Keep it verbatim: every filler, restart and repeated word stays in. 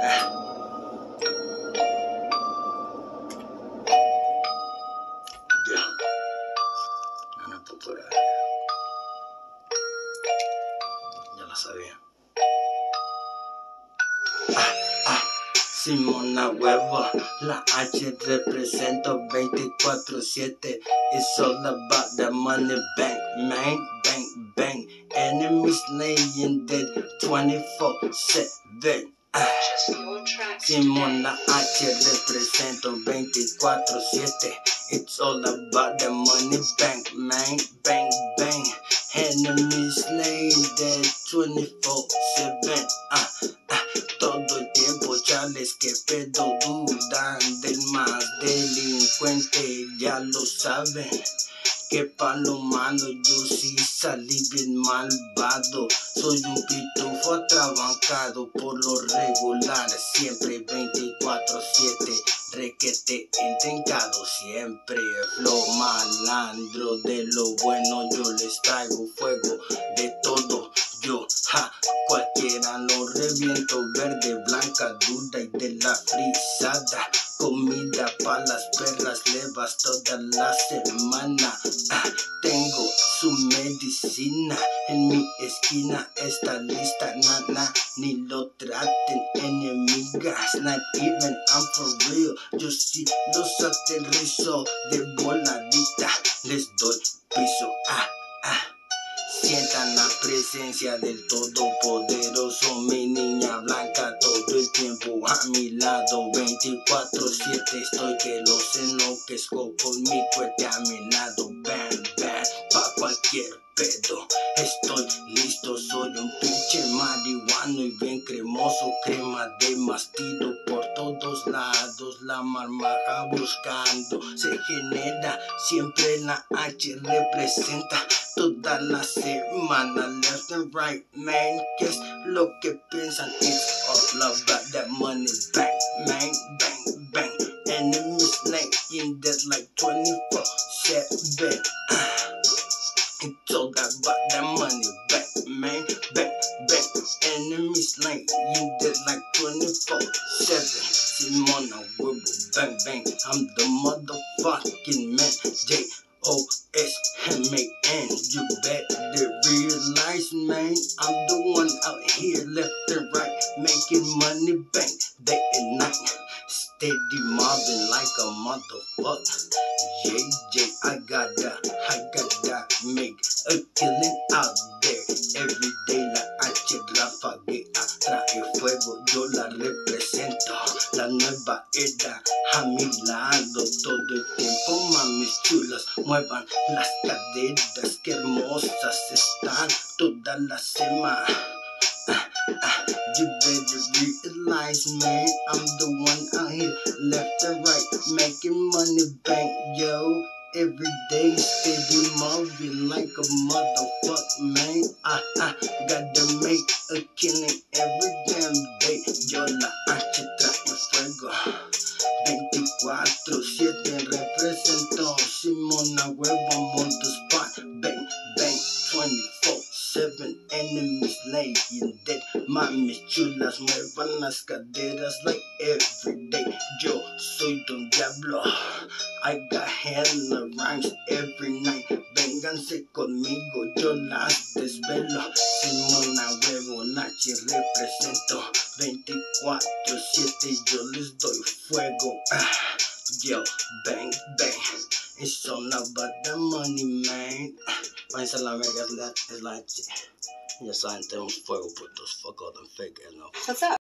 Yeah. Una cultura. Ya la sabía. Ah, ah. Simona Huevo, la H represento veinticuatro siete. It's all about the money, bang, man, bang, bang. Enemies laying dead twenty-four seven. Ah. Simona H represento veinticuatro siete. It's all about the money, bang, man, bang, bang. Enemies laying dead twenty-four seven. Ah, ah. Todo el tiempo chales que pedo dudan del más delincuente, ya lo saben. Que pa' lo malo yo sí salí bien malvado. Soy un pitufo atrabancado por lo regular, siempre veinticuatro siete. Requete entencado, siempre flow malandro. De lo bueno yo les traigo fuego, de todo yo, ja, cualquiera lo reviento. Verde, blanca, dura y de la frisada. Comida pa' las perras levas toda la semana. Ah, tengo su medicina en mi esquina, está lista, nana, ni lo traten enemigas. Not even I'm for real, yo sí los aterrizo de voladita, les doy piso. Ah, ah. Sientan la presencia del todopoderoso, mi niña blanca todo el tiempo a mi lado. Veinticuatro siete estoy que los enloquezco con mi cohete a mi lado. Bam, bam, pa' cualquier pedo estoy listo. Soy un pinche marihuano y bien cremoso, crema de mastito por todos lados. La marmaja buscando se genera, siempre la H representa toda la semana. Left and right, man, que es lo que piensan. It's all about that money, bang, bang, bang, bang. Enemies laying dead like twenty-four seven. It's all about that money, bang, man, bang, bang. Enemies laying dead like twenty-four seven. Simona Huevo, bang, bang. I'm the motherfucking man, J O S M A N. You better realize, man, I'm the one out here left and right, making money bank day and night. Steady mobbing like a motherfucker. Yeah, yeah, I gotta, I gotta make a killing out there. Every day la H rafaguea, trae fuego, yo la represento. La nueva era a mi lado todo el tiempo, mamis chulas, muevan las caderas, que hermosas están toda la semana. Ah, ah, you better realize, man, I'm the one out here, left and right, making money bank, yo. Every day, steady moving like a motherfucker, man. Ah, ah, gotta make a killing every damn day. Yo la H trae fuego. veinticuatro siete represento. Simona Huevo, I'm on the spot. Bang, bang, twenty-four seven. Enemies laying dead. Mamis chulas, muevan las caderas like every day. Yo soy Don Diablo. I got hella rhymes every night. Vénganse conmigo, yo las desvelo. Simona Huevo, Nachi represento. veinticuatro siete, yo les doy fuego. Ah, yo, bang, bang. It's all about the money, man. Váyanse a la verga, es la, es la H. Ya saben, tenemos fuego, putos. Fuck all them fake, you know. What's up?